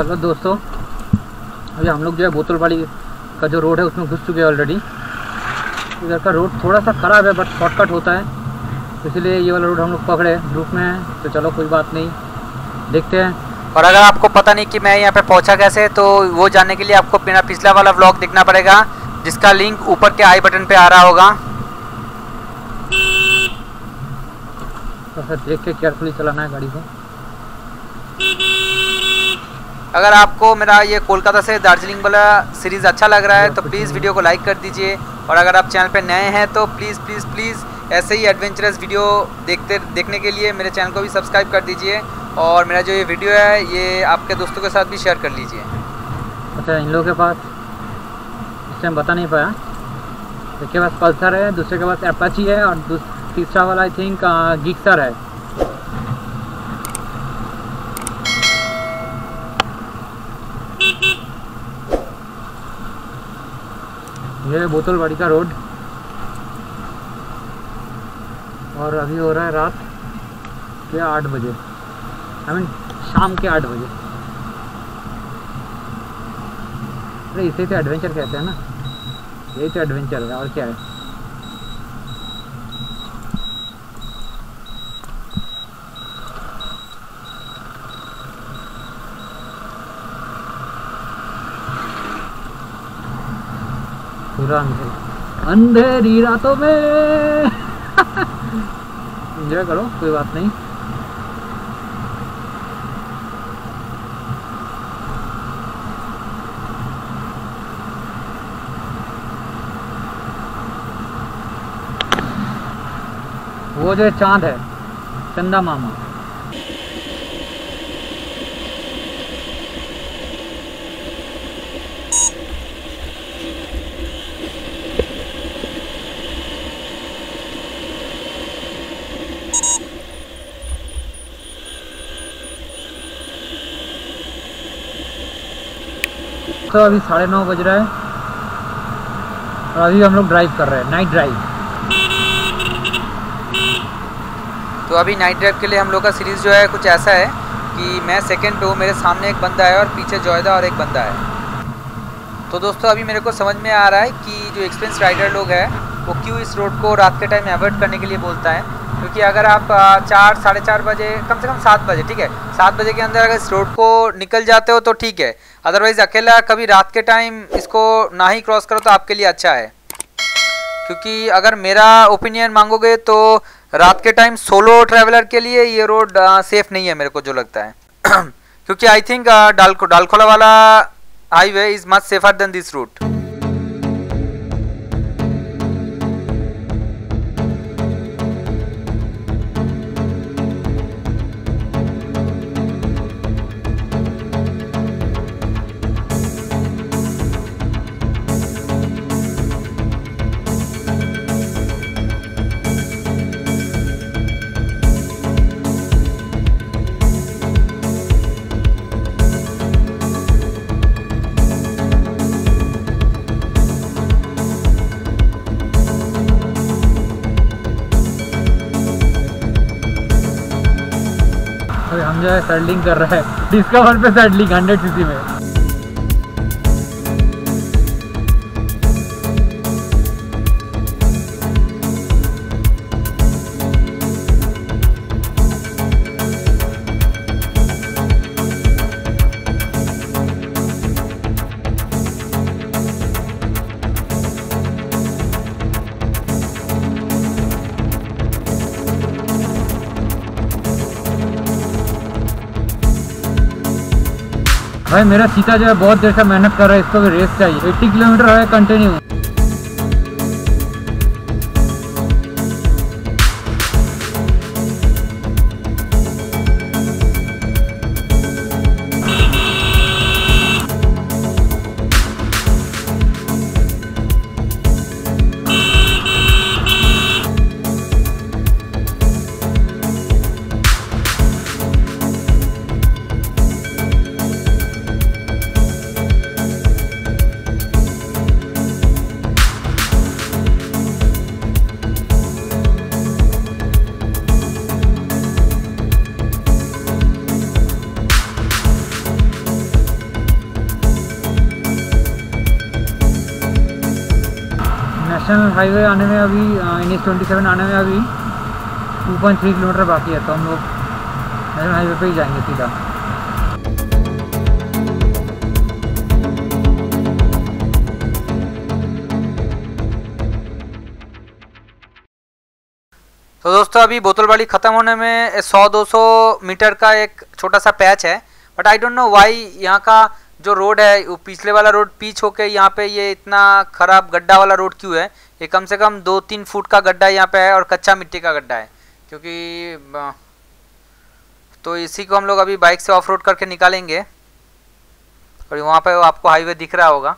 Hello दोस्तों, अभी हम लोग जो है बोतलवाड़ी का जो रोड है उसमें घुस चुके हैं ऑलरेडी। इधर का रोड थोड़ा सा ख़राब है बट शॉर्टकट होता है, इसलिए ये वाला रोड हम लोग पकड़े ग्रुप में है। तो चलो कोई बात नहीं, देखते हैं। और अगर आपको पता नहीं कि मैं यहाँ पे पहुँचा कैसे, तो वो जानने के लिए आपको मेरा पिछला वाला व्लॉग देखना पड़ेगा, जिसका लिंक ऊपर के आई बटन पे आ रहा होगा। तो फिर देख के केयरफुली चलाना है गाड़ी को। अगर आपको मेरा ये कोलकाता से दार्जिलिंग वाला सीरीज़ अच्छा लग रहा है तो प्लीज़ वीडियो को लाइक कर दीजिए। और अगर आप चैनल पे नए हैं तो प्लीज़ प्लीज़ प्लीज़ ऐसे ही एडवेंचरस वीडियो देखने के लिए मेरे चैनल को भी सब्सक्राइब कर दीजिए। और मेरा जो ये वीडियो है ये आपके दोस्तों के साथ भी शेयर कर लीजिए। अच्छा, इन लोगों के पास इस टाइम बता नहीं पाया, एक के पास पल्सर है, दूसरे के पास एपाची है और तीसरा वाला आई थिंक गिक्सर है। ये है बोतलवाड़ी का रोड और अभी हो रहा है रात के 8 बजे, आई मीन शाम के 8 बजे। अरे इसे तो एडवेंचर कहते हैं ना, यही तो एडवेंचर है और क्या है। पूरा अंधेरी रातों में एंजॉय करो, कोई बात नहीं। वो जो चांद है, चंदा मामा। तो अभी 9:30 बज रहा है और अभी हम लोग ड्राइव कर रहे हैं, नाइट ड्राइव। तो अभी नाइट ड्राइव के लिए हम लोग का सीरीज़ जो है कुछ ऐसा है कि मैं सेकंड पे हूँ, मेरे सामने एक बंदा है और पीछे जॉयदा और एक बंदा है। तो दोस्तों अभी मेरे को समझ में आ रहा है कि जो एक्सपीरियंस राइडर लोग हैं वो क्यों इस रोड को रात के टाइम अवॉइड करने के लिए बोलता है। क्योंकि अगर आप 4 साढ़े 4 बजे, कम से कम 7 बजे, ठीक है, 7 बजे के अंदर अगर इस रोड को निकल जाते हो तो ठीक है। अदरवाइज़ अकेला कभी रात के टाइम इसको ना ही क्रॉस करो तो आपके लिए अच्छा है। क्योंकि अगर मेरा ओपिनियन मांगोगे तो रात के टाइम सोलो ट्रैवलर के लिए ये रोड सेफ नहीं है, मेरे को जो लगता है। क्योंकि आई थिंक डालखोला वाला highway is much safer than this route. हम जो है सैडलिंग कर रहे हैं, डिस्कवर पे सैडलिंग 100 सीसी में। भाई मेरा सीता जो है बहुत देर से मेहनत कर रहा है, इसको भी रेस चाहिए। 80 किलोमीटर है कंटिन्यू। नेशनल हाईवे आने में अभी NH-27 आने में अभी 2.3 किलोमीटर बाकी है, तो हम लोग नेशनल हाईवे पे ही जाएंगे सीधा। तो दोस्तों अभी बोतलवाड़ी ख़त्म होने में 100-200 मीटर का एक छोटा सा पैच है, but I don't know why यहाँ का जो रोड है वो पिछले वाला रोड पीच होके यहाँ पे ये इतना ख़राब गड्ढा वाला रोड क्यों है। ये कम से कम 2-3 फुट का गड्ढा यहाँ पे है और कच्चा मिट्टी का गड्ढा है, क्योंकि तो इसी को हम लोग अभी बाइक से ऑफ रोड करके निकालेंगे। और वहाँ पे आपको हाईवे दिख रहा होगा।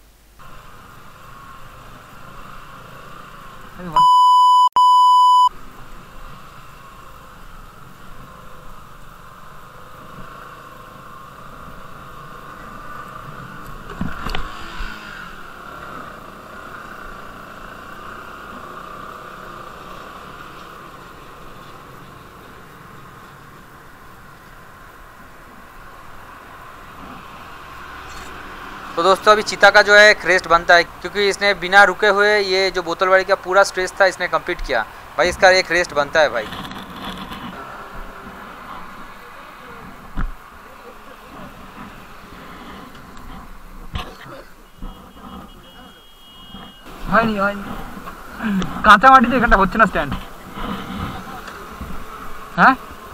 तो दोस्तों अभी चीता का जो है क्रेस्ट बनता है, क्योंकि इसने बिना रुके हुए ये जो बोतलवाड़ी का पूरा स्ट्रेस था इसने कंप्लीट किया भाई। इसका एक क्रेस्ट बनता है भाई। হয়নি কাঁচা মাটিতে এখানটা হচ্ছে না স্ট্যান্ড। হ্যাঁ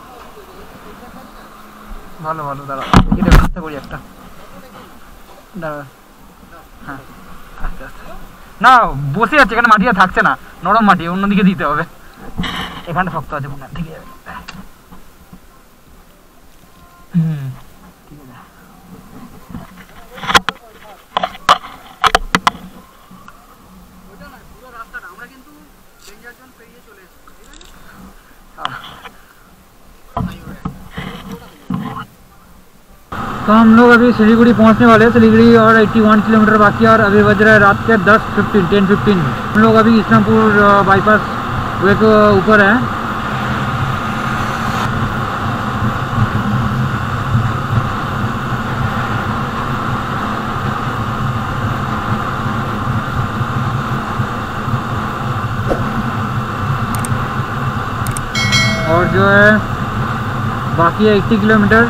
ভালো ভালো, দাঁড়া এটা চেষ্টা করি একটা, দাঁড়া। হ্যাঁ আস্তে আস্তে, না বসে আছে এখানে, মাটিটা থাকছে না, নরম মাটি, অন্যদিকে দিতে হবে। এখানটা শক্ত আছে, মনে থেকে যাবে। ঠিক আছে। तो हम लोग अभी सिलीगुड़ी पहुंचने वाले हैं। सिलीगुड़ी और 81 किलोमीटर बाकी है और अभी बज रहा है रात के 10:15 हम लोग अभी इस्लामपुर बाईपास वे के ऊपर हैं। और जो है बाकी है 80 किलोमीटर।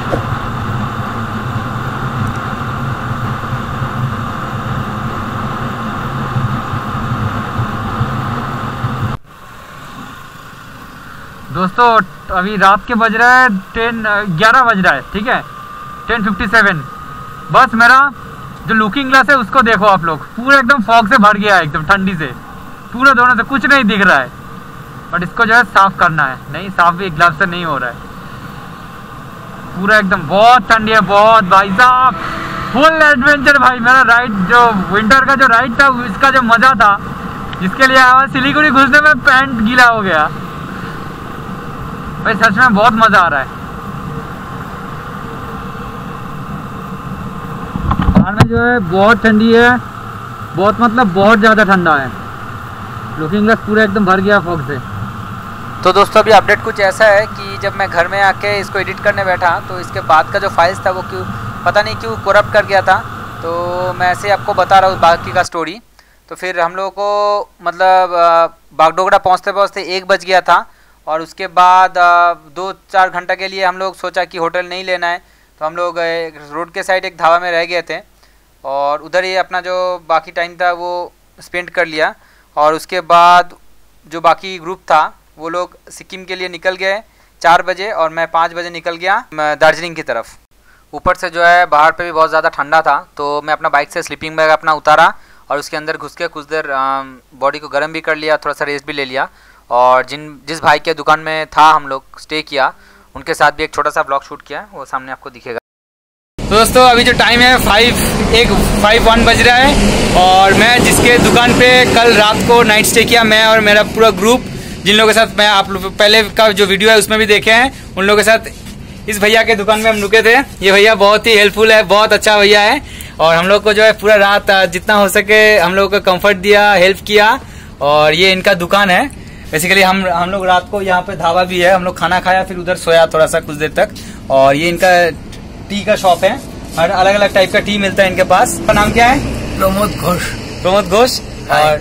दोस्तों अभी रात के बज रहा है 11 बज रहा है, ठीक है, 10:57। बस मेरा जो लुकिंग ग्लास है उसको देखो आप लोग, पूरा एकदम फॉग से भर गया है, एकदम ठंडी से, पूरा दोनों से कुछ नहीं दिख रहा है। बट इसको जो है साफ करना है, नहीं साफ भी ग्लास से नहीं हो रहा है, पूरा एकदम बहुत ठंडी है, बहुत भाई साहब। फुल एडवेंचर भाई, मेरा राइड जो विंटर का जो राइड था इसका जो मजा था, जिसके लिए आया सिलीगुड़ी घुसने में पैंट गीला हो गया भाई, सच में बहुत मजा आ रहा है। बाहर में जो है बहुत ठंडी है, बहुत मतलब बहुत ज़्यादा ठंडा है। लुकिंग ग्लास पूरा एकदम भर गया फॉग से। तो दोस्तों अभी अपडेट कुछ ऐसा है कि जब मैं घर में आके इसको एडिट करने बैठा तो इसके बाद का जो फाइल्स था वो क्यों पता नहीं क्यों करप्ट कर गया था। तो मैं ऐसे आपको बता रहा हूँ बाकी का स्टोरी। तो फिर हम लोगों को मतलब बागडोगरा पहुँचते पहुँचते 1 बज गया था और उसके बाद 2-4 घंटा के लिए हम लोग सोचा कि होटल नहीं लेना है, तो हम लोग रोड के साइड एक ढाबा में रह गए थे और उधर ही अपना जो बाकी टाइम था वो स्पेंड कर लिया। और उसके बाद जो बाकी ग्रुप था वो लोग सिक्किम के लिए निकल गए 4 बजे और मैं 5 बजे निकल गया दार्जिलिंग की तरफ। ऊपर से जो है बाहर पे भी बहुत ज़्यादा ठंडा था, तो मैं अपना बाइक से स्लीपिंग बैग अपना उतारा और उसके अंदर घुस के कुछ देर बॉडी को गर्म भी कर लिया, थोड़ा सा रेस्ट भी ले लिया। और जिस भाई के दुकान में था हम लोग स्टे किया, उनके साथ भी एक छोटा सा ब्लॉग शूट किया, वो सामने आपको दिखेगा। तो दोस्तों अभी जो टाइम है 5:01 बज रहा है और मैं जिसके दुकान पे कल रात को नाइट स्टे किया, मैं और मेरा पूरा ग्रुप, जिन लोगों के साथ मैं आप लोग पहले का जो वीडियो है उसमें भी देखे हैं, उन लोगों के साथ इस भैया के दुकान में हम रुके थे। ये भैया बहुत ही हेल्पफुल है, बहुत अच्छा भैया है और हम लोग को जो है पूरा रात जितना हो सके हम लोग को कंफर्ट दिया, हेल्प किया। और ये इनका दुकान है बेसिकली। हम लोग रात को यहाँ पे ढाबा भी है, हम लोग खाना खाया फिर उधर सोया थोड़ा सा कुछ देर तक। और ये इनका टी का शॉप है, हर अलग अलग टाइप का टी मिलता है इनके पास। नाम क्या है? प्रमोद घोष। प्रमोद घोष। और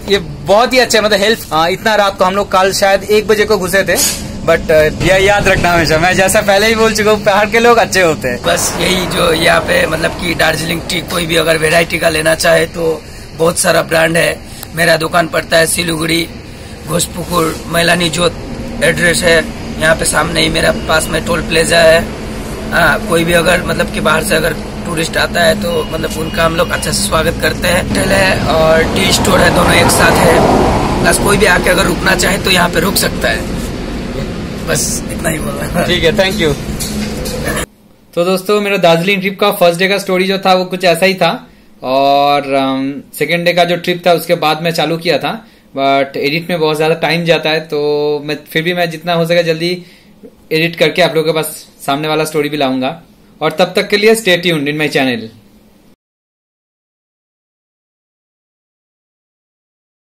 ये बहुत ही अच्छा, मतलब हेल्प। इतना रात को हम लोग कल शायद 1 बजे को घुसे थे, बट यह याद रखना हमेशा, मैं जैसा पहले ही बोल चुका हूँ, पहाड़ के लोग अच्छे होते हैं। बस यही जो यहाँ पे मतलब कि दार्जिलिंग टी कोई भी अगर वेराइटी का लेना चाहे तो बहुत सारा ब्रांड है। मेरा दुकान पड़ता है सिलीगुड़ी, घोषपुकुर, मैलानी जोत एड्रेस है। यहाँ पे सामने ही मेरा पास में टोल प्लेजा है। कोई भी अगर मतलब कि बाहर से अगर टूरिस्ट आता है तो मतलब उनका हम लोग अच्छा से स्वागत करते हैं। होटल है और टी स्टोर है, दोनों एक साथ है। प्लस कोई भी आके अगर रुकना चाहे तो यहाँ पे रुक सकता है। बस इतना ही बोलना। ठीक है, थैंक यू। तो दोस्तों मेरा दार्जिलिंग ट्रिप का फर्स्ट डे का स्टोरी जो था वो कुछ ऐसा ही था, और सेकेंड डे का जो ट्रिप था उसके बाद मैं चालू किया था, बट एडिट में बहुत ज्यादा टाइम जाता है, तो मैं जितना हो सके जल्दी एडिट करके आप लोगों के पास सामने वाला स्टोरी भी लाऊंगा। और तब तक के लिए stay tuned in my channel.